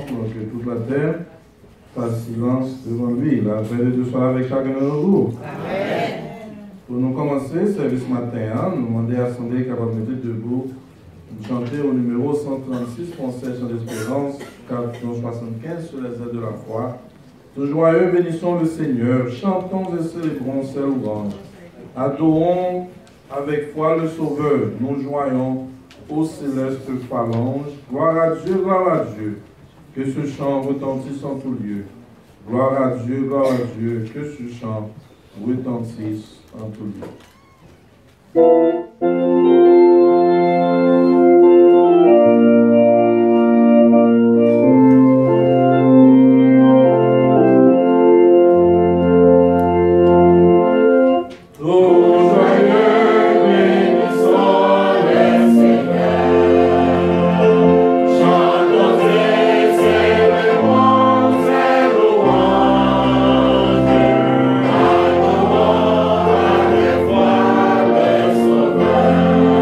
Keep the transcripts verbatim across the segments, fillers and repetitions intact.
pendant que toute la terre fasse silence devant lui. La paix de soit avec chacun de nous. Amen. Pour nous commencer le service matin, hein, nous demandons à Sandé capable de mettre debout, de chanter au numéro cent trente-six, français, chant d'espérance, quatre soixante-quinze sur les ailes de la foi. Nous joyeux bénissons le Seigneur, chantons et célébrons ses louanges. Adorons avec foi le Sauveur, nous joyons ô céleste phalange. Gloire à Dieu, gloire à Dieu, que ce chant retentisse en tout lieu. Gloire à Dieu, gloire à Dieu, que ce chant retentisse en tout lieu. Amen.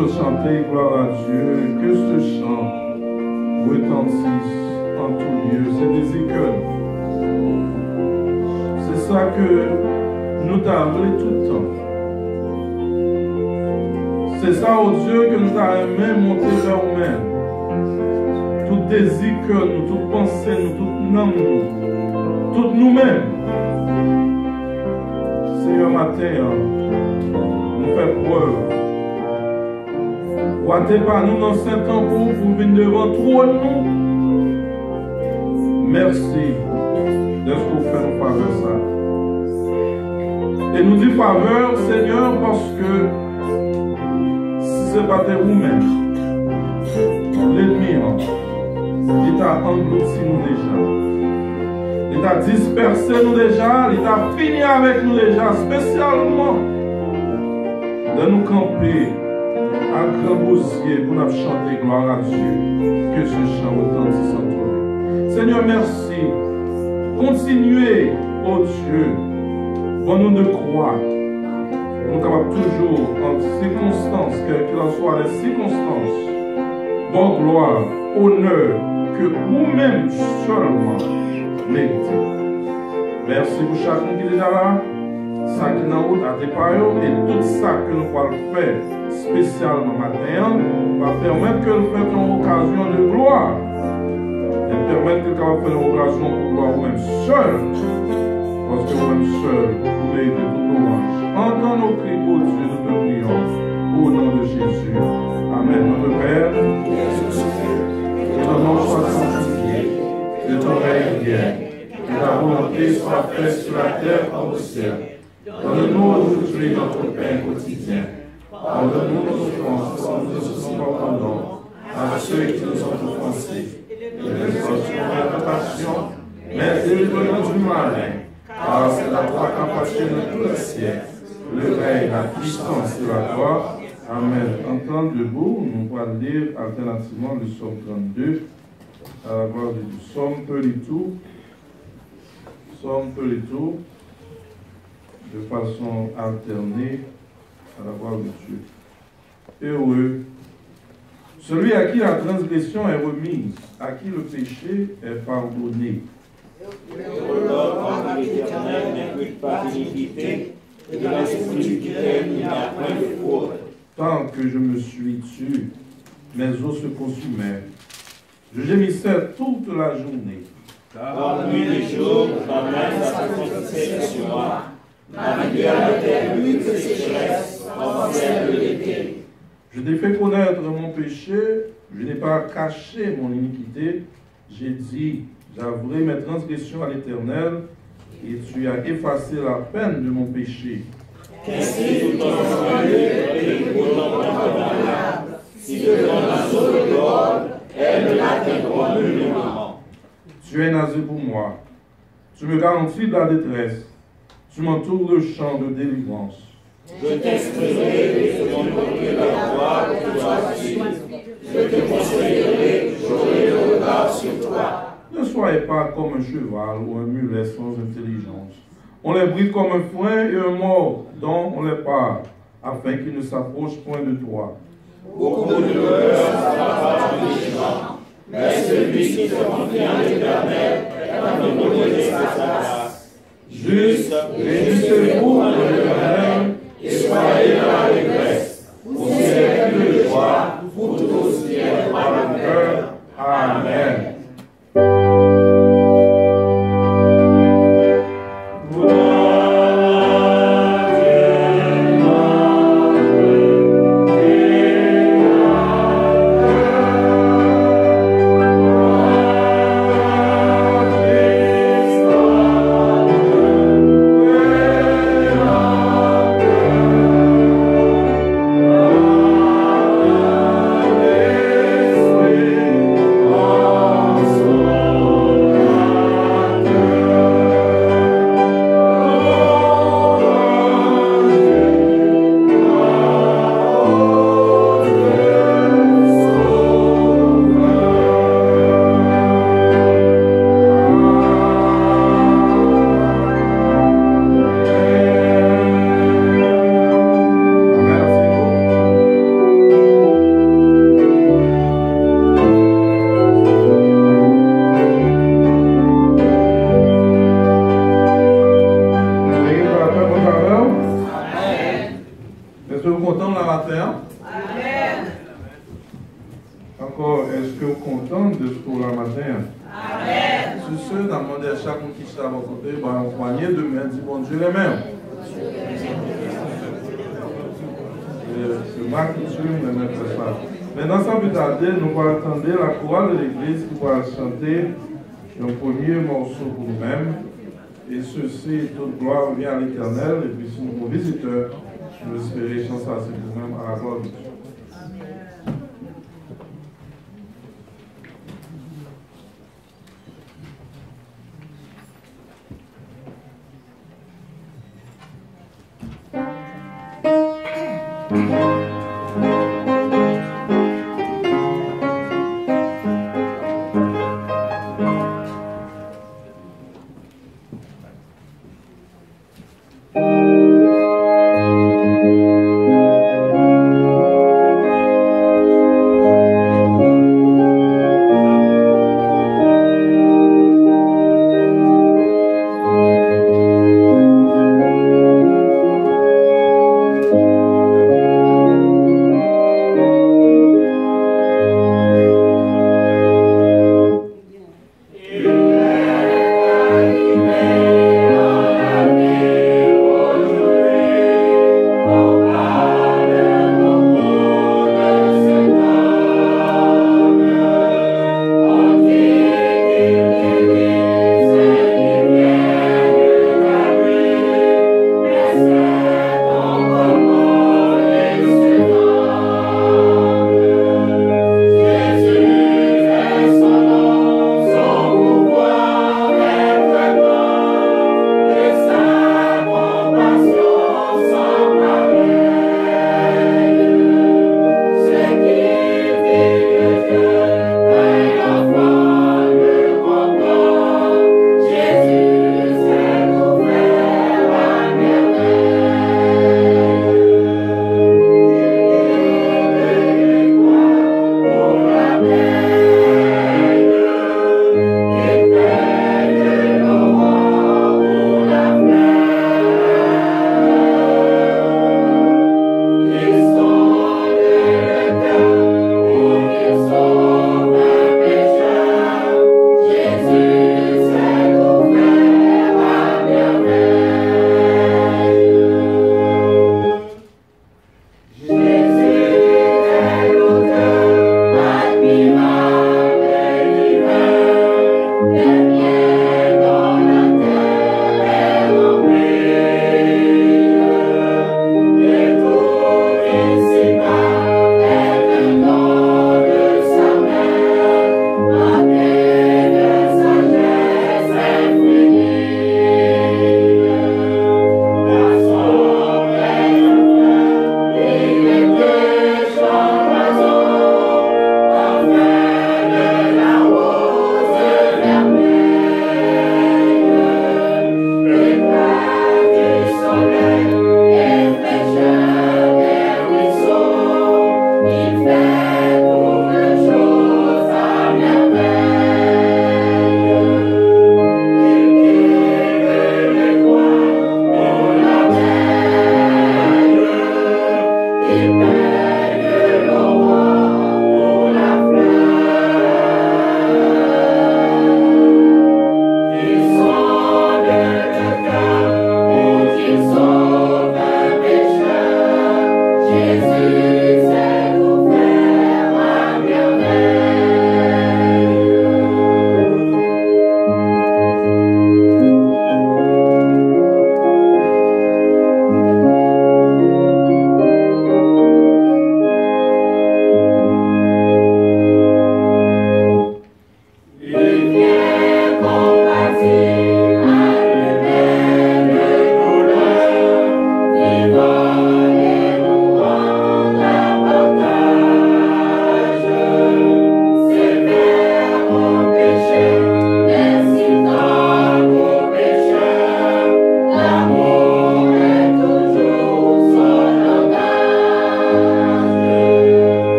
toujours chanter gloire à Dieu, que ce chant retentisse en tout lieu. C'est des écoles. C'est ça que nous t'avons tout le temps. C'est ça, oh Dieu, que nous t'avons monté vers nous-mêmes. Tout désir que nous, toute pensée, nous, toute nom, nous, toutes nous-mêmes. Seigneur, matin, nous fait preuve. Ouatez par nous dans saint temps pour venir devant trop nous. Merci de ce que vous faites nous faveur ça. Et nous dit faveur, Seigneur, parce que si ce n'est pas de vous-même, l'ennemi, il t'a englouti nous déjà. Il t'a dispersé nous déjà. Il t'a fini avec nous déjà, spécialement de nous camper à grand bousier pour nous chanter gloire à Dieu. Que ce chant retentisse en toi. Seigneur, merci. Continuez, ô Dieu, pour nous de croire. Nous sommes capables toujours, en circonstances, quelles qu'en soient les circonstances, bon gloire, honneur, que vous-même seulement méritez. Merci pour chacun qui est déjà là, ça qui est dans la route à tes paillots, et tout ça que nous pouvons faire spécialement matin, va permettre que nous fassions une occasion de gloire, et permettre que nous fassions une occasion pour gloire vous-même seul, parce que vous-même seul, vous méritez tout l'orange. Entends nos cris, ô Dieu, nous te prions, au nom de Jésus. Amen. Notre Père, que ton nom soit sanctifié, que ton règne vienne, que ta volonté soit faite sur la terre comme au ciel. Donne-nous aujourd'hui notre pain quotidien. Pardonne-nous nos offenses, comme nous aussi pardonnons à ceux qui nous ont offensés. Ne nous laisse pas la tentation, mais délivre-nous du malin, car c'est la toi qui appartient de tous les siècles, le règne, la puissance et la gloire. Amen. En temps debout, nous allons lire alternativement le psaume trente-deux, à la gloire de Dieu. Psaume trente-deux, psaume trente-deux, de façon alternée, à la gloire de Dieu. Heureux, celui à qui la transgression est remise, à qui le péché est pardonné. Heureux l'homme qui l'Éternel n'implique pas d'iniquité, et de l'esprit qui t'aime, il n'y a point de fraude. Tant que je me suis tué, mes os se consumaient. Je gémissais toute la journée. Car nuit et jour, ta main s'accomplissait sur moi. Ma rivière était plus que sécheresse, comme celle de l'été. Je t'ai fait connaître mon péché, je n'ai pas caché mon iniquité. J'ai dit, j'avouerai mes transgressions à l'Éternel, et tu as effacé la peine de mon péché. Qu'est-ce tout ton joyeux et pour ton pardonnable, si de ton assaut de l'ordre, elles ne l'atteindront nullement. Tu es nasé pour moi. Tu me garantis de la détresse. Tu m'entoures de champ de délivrance. Je t'instruirai et je montrerai la voie que tu dois suivre. Je te conseillerai, j'aurai le regard sur toi. Ne soyez pas comme un cheval ou un mulet sans intelligence. On les bride comme un foin et un mort dont on les part, afin qu'ils ne s'approchent point de toi. Beaucoup de douleurs sont la part des gens, mais celui qui se confie en l'Éternel va nous donner sa grâce. Juste, réjouissez-vous en l'Éternel et soyez dans la régresse. Vous serez plus de joie, vous tous qui êtes par le cœur. Amen. Oh Est-ce que vous êtes content de la matin? Amen. Encore, est-ce que vous êtes content de ce pour la matin? Amen. Sur ce, dans le monde de chaque monde qui est à votre côté, bah, on poignée de main, dit bon Dieu les mains. C'est ma coutume de mettre ça. Maintenant, sans plus tarder, nous allons attendre la chorale de l'église qui va chanter un premier morceau pour nous-mêmes. Et ceci, toute gloire revient à l'Éternel. Et puis, si nous sommes visiteurs, nous espérons chanter ça c'est nous-mêmes à la gloire de Dieu. Thank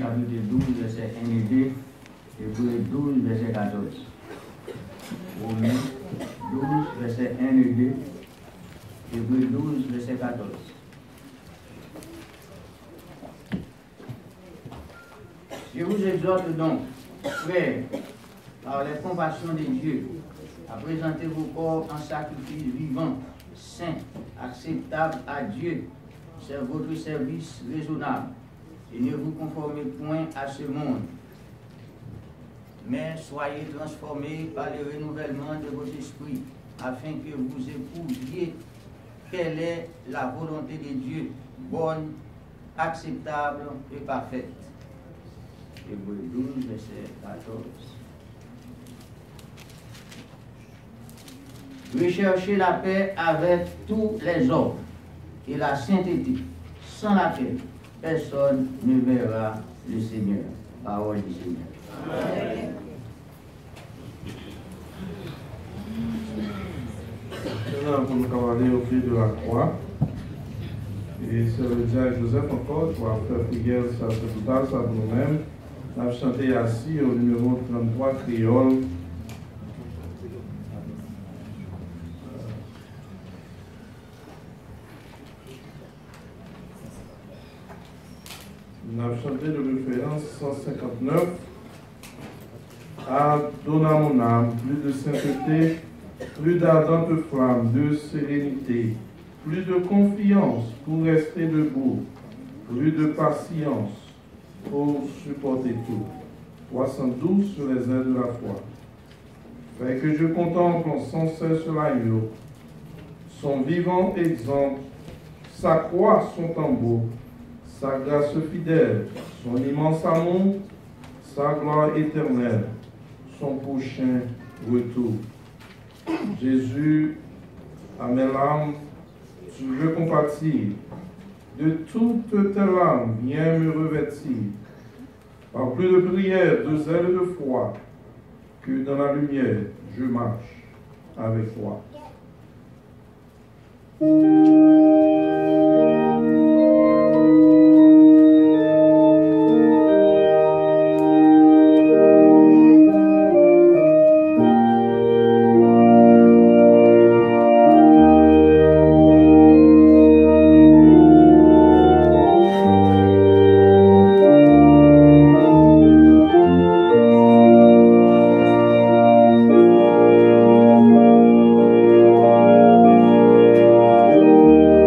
chapitre douze, verset un et deux, Hébreux douze, verset quatorze. Romains douze, verset un et deux, Hébreux douze, verset quatorze. Je vous exhorte donc, frères, par les compassions de Dieu, à présenter vos corps en sacrifice vivant, saint, acceptable à Dieu. C'est votre service raisonnable. Et ne vous conformez point à ce monde, mais soyez transformés par le renouvellement de votre esprit, afin que vous éprouviez quelle est la volonté de Dieu, bonne, acceptable et parfaite. Hébreux douze, verset quatorze. Recherchez la paix avec tous les hommes et la sainteté, sans laquelle personne ne verra le Seigneur. Parole du Seigneur. Amen. Maintenant, pour nous aller au pied de la croix. Et c'est le diacre Joseph encore qui va faire prière sacerdotale, ça pour nous-mêmes. On a chanté assis au numéro trente-trois, créole. On a chanté de référence cent cinquante-neuf. Ah, donna mon âme, plus de sainteté, plus d'ardente flamme, de sérénité, plus de confiance pour rester debout, plus de patience pour supporter tout. trois cent douze sur les ailes de la foi. Fait que je contemple sans cesse l'agneau, son vivant exemple, sa croix, son tambour, sa grâce fidèle, son immense amour, sa gloire éternelle, son prochain retour. Jésus, à mes larmes, tu veux compatir. De toutes tes larmes, viens me revêtir. Par plus de prière, de zèle et de foi, que dans la lumière, je marche avec toi. Amen.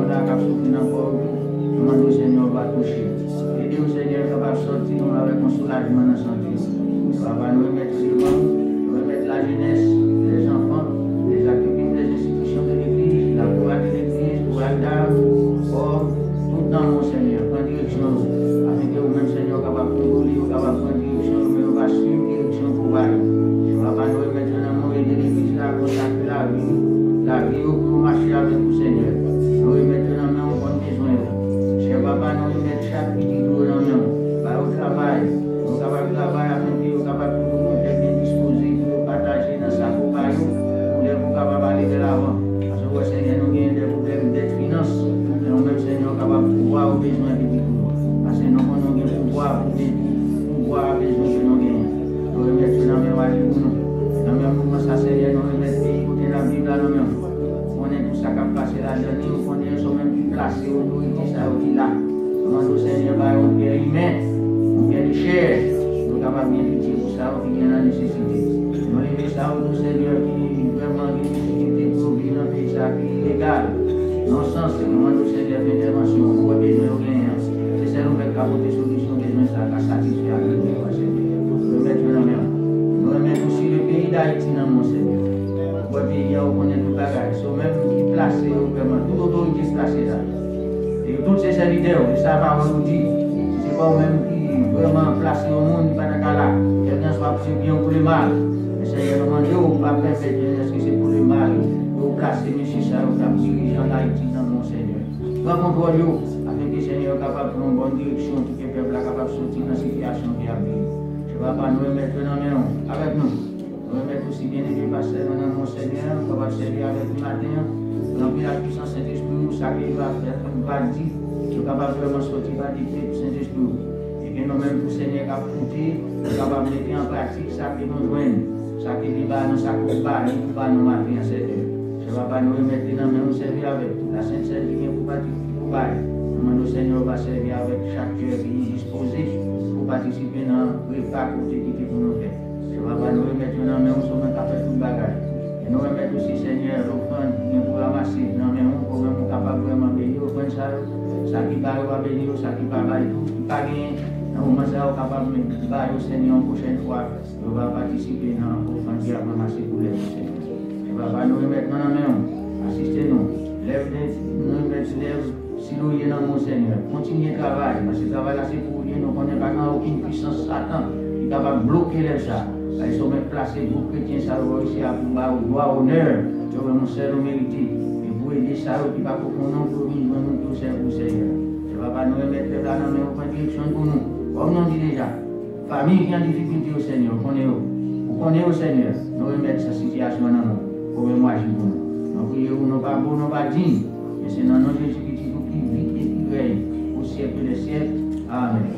là, qui a souffert dans le corps, nous demandons au Seigneur va toucher. Aidez au Seigneur capable de sortir avec un soulagement dans la santé. Papa, nous remettons les membres, nous remettons la jeunesse, les enfants, les activités des institutions de l'Église, la courage de l'Église, pour la dame, pour tout le temps, mon Seigneur, prendre direction, afin que vous-même, Seigneur, capable de contrôler, capable de prendre direction, nous va suivre direction pour vous. Papa, nous remettons dans le monde de l'Église, là, consacrer la vie, la vie pour marcher avec vous, Seigneur. Nous remettons dans le monde, on prend besoin. Cher Papa, nous remettons chaque petit jour dans le monde, au travail, nous sommes capables de travailler afin que nous sommes capables de bien disposer, de partager dans sa compagnie, pour les vous capables d'aller de l'avant. Parce que, Seigneur, nous avons des problèmes de finances, et nous-mêmes, Seigneur, capables de pouvoir au besoin de tout. Parce que nous avons des pouvoirs pour pouvoir au besoin de nos gains. Nous remettons dans le même pour nous. Dans le même mouvement, ça, Seigneur, nous remettons pays côté la Bible là, nous mêmes. On est tout ça qui a passé la dernière, on est même plus placé, on doit dire ça, on dit là. Nous, Seigneur, on est humain. Nous sommes chers, nous sommes capables de lutter pour ça, qui vient la nécessité. Nous avons ça, nous, Seigneur, qui vraiment une difficulté pour vivre dans un pays qui est illégal. Dans ce sens, nous demandons, Seigneur, d'intervention, pour besoin de rien. C'est ça, nous avons capoter solution, besoin de ça, qui satisfait à nous, Seigneur. Nous remettons dans la main. Nous remettons aussi le pays d'Haïti dans mon Seigneur. Pour le pays, on connaît tout le bagage. Ils sont même placés, vraiment, toute autorité est placée là. Et tous ces serviteurs, ils savent pas vous dire. C'est pas même qui vraiment placé au monde, pas dans là. Quelqu'un soit pour le bien ou pour le mal. Mais Seigneur, nous demandons, pas permettre, est-ce que c'est pour le mal, vous placez M. Sarou, qui dirige en Haïti dans mon Seigneur. Prends contrôle, afin que le Seigneur soit capable de prendre une bonne direction, pour que le peuple soit capable de sortir dans la situation qui a vécu. Je ne vais pas nous remettre dans la main avec nous. Nous remettre aussi bien aimé pasteur dans mon Seigneur, on va servir avec le matin, remplir la puissance Saint-Esprit, nous savoir va faire comme va dire, nous sommes capables de vraiment sortir par dicter du Saint-Esprit. Et que nous-mêmes, pour le Seigneur, qui a foutu, nous sommes capables de mettre en pratique ça que nous joignons, ça que nous avons, ça que nous avons, nous avons matin à cette heure. Je ne vais pas nous remettre dans la main, nous servir avec la Sainte Seine qui vient pour participer pour bailler. Nous, le Seigneur va servir avec chaque cœur qui est disposé pour participer dans le repas qui est pour nous faire. Je ne vais pas nous remettre dans la main, nous sommes capables de tout le bagage. Et nous remettre aussi, Seigneur, l'offrande qui vient pour ramasser dans la main, pour nous capables vraiment bénir, offrande ça, ça qui va bénir, ça qui va bailler tout, qui va gagner. Nous sommes capables de bailler au Seigneur la prochaine fois, nous allons participer dans l'offrande qui va ramasser pour les Seigneur. Je ne vais pas nous remettre dans la main, assistez-nous, lève-nous, lève, lève. Si nous y dans mon Seigneur, continuez le travail, parce que le travail là c'est pour vous, nous ne connaissons pas aucune puissance Satan qui est capable de bloquer les gens. Ils sont même placés pour chrétiens, ça va aussi à pouvoir au droit, honneur, nous avons seul mérité. Et pour aider ça, qui va pour qu'on pour nous, nous tous pour Seigneur. Je ne vais pas nous remettre là dans la direction pour nous. Comme nous dit déjà, famille qui a en difficulté au Seigneur, qu'on est au, qu'on est au Seigneur, nous remettre sa situation dans nous, pour nous agir pour nous. Nous prions, nous pas beaux, nous pas dignes, mais c'est dans notre Jésus qui vit et qui règne au siècle des siècles. Amen.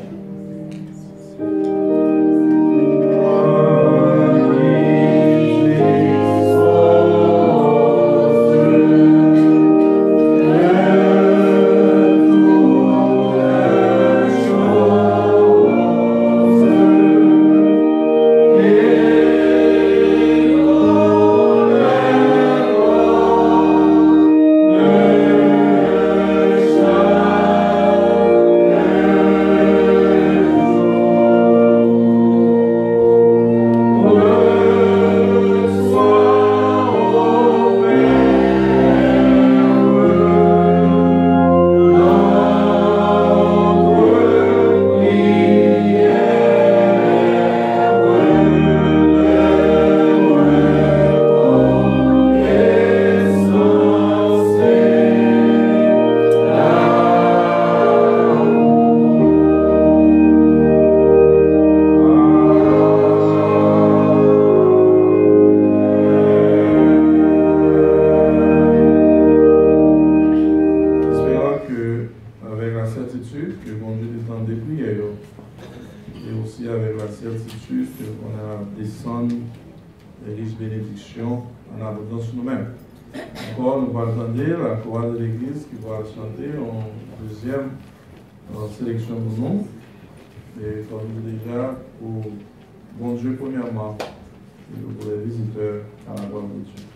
En abondance nous-mêmes. Encore, nous allons entendre la chorale de l'Église qui va chanter en deuxième en sélection de nous. Et comme déjà, pour bon Dieu premièrement, et pour les visiteurs à la gloire de Dieu.